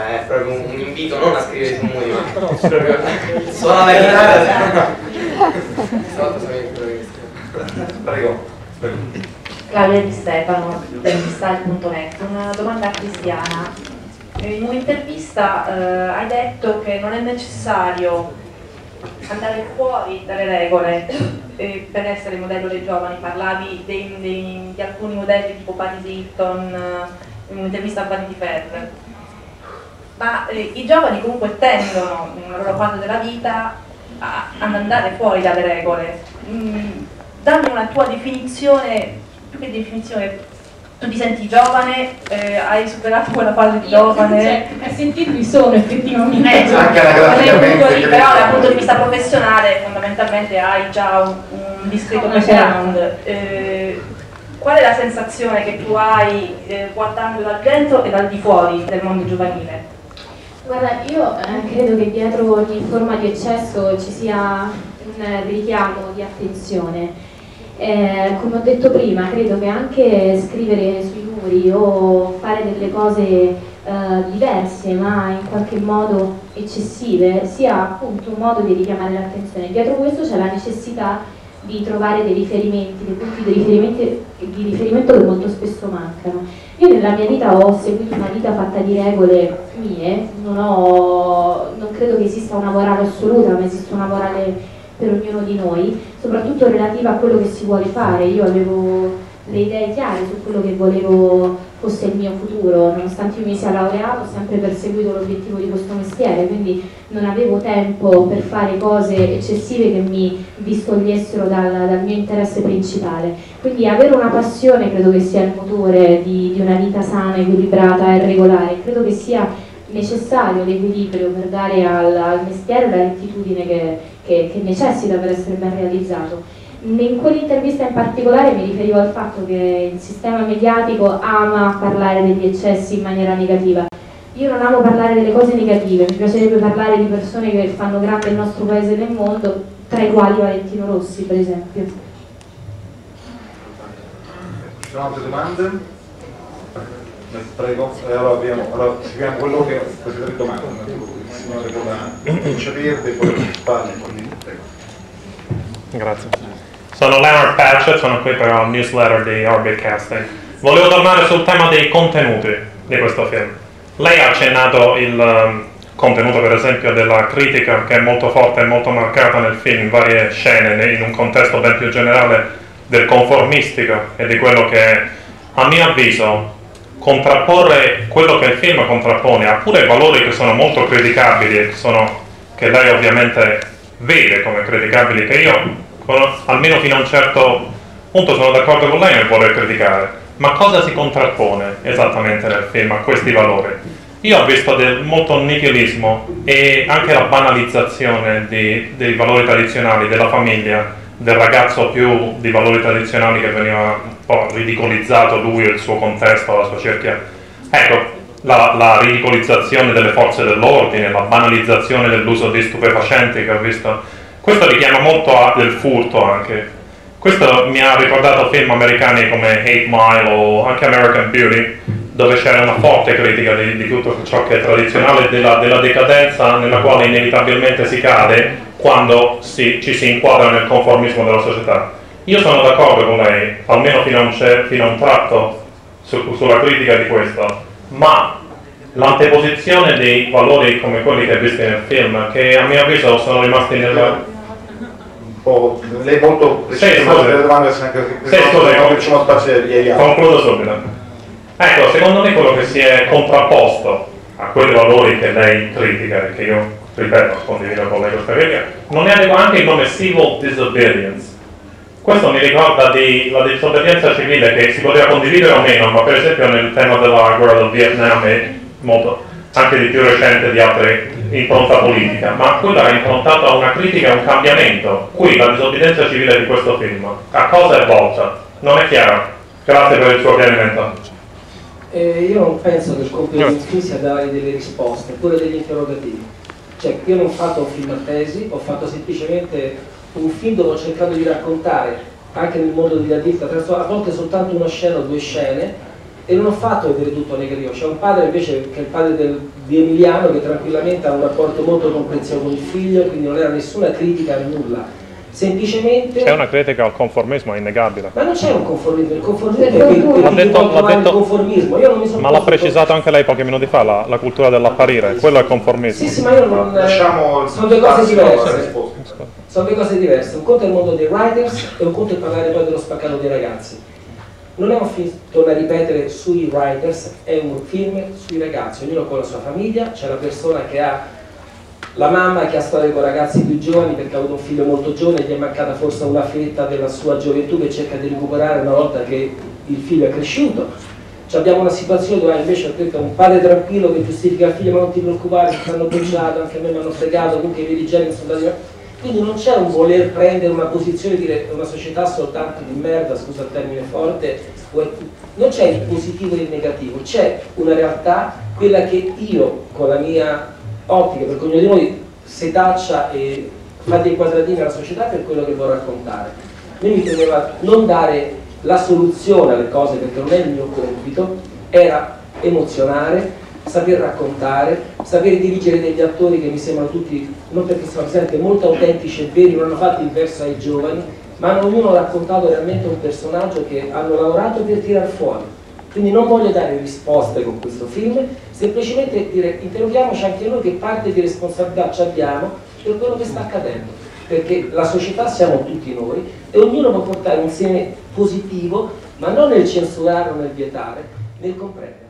è proprio un invito non a scrivere su muri, ma proprio suona la chitarra. Prego. Claudia Di Stefano, dell'Style.net. Una domanda a Cristiana. In un'intervista hai detto che non è necessario andare fuori dalle regole per essere modello dei giovani. Parlavi di alcuni modelli tipo Paris Hilton in un'intervista a Vanity Fair. Ma i giovani comunque tendono in una loro fase della vita ad andare fuori dalle regole. Dammi una tua definizione, più che definizione, tu ti senti giovane, hai superato quella fase di giovane? A sentirmi sono effettivamente però dal punto di vista professionale fondamentalmente hai già un discreto background. Qual è la sensazione che tu hai guardando dal dentro e dal di fuori del mondo giovanile? Guarda, io credo che dietro ogni forma di eccesso ci sia un richiamo di attenzione. Come ho detto prima, credo che anche scrivere sui muri o fare delle cose diverse ma in qualche modo eccessive sia appunto un modo di richiamare l'attenzione. Dietro questo c'è la necessità di trovare dei riferimenti, dei punti di riferimento che molto spesso mancano. Io nella mia vita ho seguito una vita fatta di regole mie, non credo che esista una morale assoluta, ma esiste una morale per ognuno di noi, soprattutto relativa a quello che si vuole fare. Io avevo le idee chiare su quello che volevo fosse il mio futuro, nonostante io mi sia laureato, ho sempre perseguito l'obiettivo di questo mestiere, quindi non avevo tempo per fare cose eccessive che mi distogliessero dal mio interesse principale. Quindi avere una passione credo che sia il motore di una vita sana, equilibrata e regolare. Credo che sia necessario l'equilibrio per dare al mestiere la rettitudine che necessita per essere ben realizzato. In quell'intervista in particolare mi riferivo al fatto che il sistema mediatico ama parlare degli eccessi in maniera negativa. Io non amo parlare delle cose negative, mi piacerebbe parlare di persone che fanno grande il nostro paese nel mondo, tra i quali Valentino Rossi per esempio. Ci sono altre domande? Prego, allora seguiamo quello che queste tre domande. Signore con la luce verde e poi spalle. Prego. Grazie. Sono Leonard Patchett, sono qui per il newsletter di Orbit Casting. Volevo tornare sul tema dei contenuti di questo film. Lei ha accennato il contenuto, per esempio, della critica che è molto forte e molto marcata nel film, in varie scene, in un contesto ben più generale del conformistico e di quello che, a mio avviso, contrapporre quello che il film contrappone a pure valori che sono molto criticabili e che lei ovviamente vede come criticabili, che io almeno fino a un certo punto sono d'accordo con lei nel voler criticare, ma cosa si contrappone esattamente nel film a questi valori? Io ho visto molto nichilismo e anche la banalizzazione dei valori tradizionali, della famiglia, del ragazzo più di valori tradizionali che veniva un po' ridicolizzato lui e il suo contesto, la sua cerchia. Ecco, la ridicolizzazione delle forze dell'ordine, la banalizzazione dell'uso di stupefacenti che ho visto. Questo richiama molto del furto anche. Questo mi ha ricordato film americani come 8 Mile o anche American Beauty, dove c'era una forte critica di tutto ciò che è tradizionale, della decadenza nella quale inevitabilmente si cade quando ci si inquadra nel conformismo della società. Io sono d'accordo con lei, almeno fino a un tratto, sulla critica di questo, ma l'anteposizione dei valori come quelli che hai visto nel film, che a mio avviso sono rimasti nella... Lei molto precisa, ma delle domande non spazio agli altri. Concludo subito. Ecco, secondo me quello che si è contrapposto a quei valori che lei critica e che io, ripeto, condivido con lei questa critica, non è anche il nome civil disobedience. Questo mi ricorda la disobbedienza civile che si poteva condividere o meno, ma per esempio nel tema della guerra del Vietnam e molto anche di più recente di altre impronta politica, ma quella è improntata a una critica e a un cambiamento. Qui la disobbedienza civile di questo film a cosa è volta? Non è chiaro. Grazie per il suo chiarimento. Io non penso che il compito del film sia dare delle risposte, pure degli interrogativi. Cioè, io non ho fatto un film a tesi, ho fatto semplicemente un film dove ho cercato di raccontare, anche nel mondo della ditta, a volte soltanto una scena o due scene, e non ho fatto vedere tutto negativo. C'è un padre invece che è il padre di Emiliano, che tranquillamente ha un rapporto molto comprensivo con il figlio, quindi non era nessuna critica a nulla. Semplicemente c'è una critica al conformismo, è innegabile. Ma non c'è un conformismo, il conformismo è il conformismo. Io non mi sono ma l'ha precisato anche lei pochi minuti fa, la cultura dell'apparire, quello è il conformismo. Sì, ma io non... sono due cose diverse. Sono due cose diverse. Un conto è il mondo dei writers e un conto è parlare poi dello spaccato dei ragazzi. Non è un film, torno a ripetere, sui writers, è un film sui ragazzi, ognuno con la sua famiglia, c'è la persona che ha la mamma che ha storie con ragazzi più giovani perché ha avuto un figlio molto giovane e gli è mancata forse una fetta della sua gioventù che cerca di recuperare una volta che il figlio è cresciuto. Abbiamo una situazione dove invece ho un padre tranquillo che giustifica il figlio, ma non ti preoccupare, ti hanno bocciato, anche a me mi hanno fregato, comunque i dirigenti sono andati... Quindi non c'è un voler prendere una posizione e dire una società soltanto di merda, scusa il termine forte, non c'è il positivo e il negativo, c'è una realtà, quella che io con la mia ottica, perché ognuno di noi setaccia e fa dei quadratini alla società per quello che vuole raccontare. A me mi premeva non dare la soluzione alle cose perché non è il mio compito, era emozionare, saper raccontare, saper dirigere degli attori che mi sembrano tutti, non perché sono presenti, molto autentici e veri, non hanno fatto il verso ai giovani, ma hanno ognuno raccontato realmente un personaggio che hanno lavorato per tirar fuori. Quindi non voglio dare risposte con questo film, semplicemente dire interroghiamoci anche noi che parte di responsabilità ci abbiamo per quello che sta accadendo, perché la società siamo tutti noi e ognuno può portare un seme positivo, ma non nel censurare o nel vietare, nel comprendere.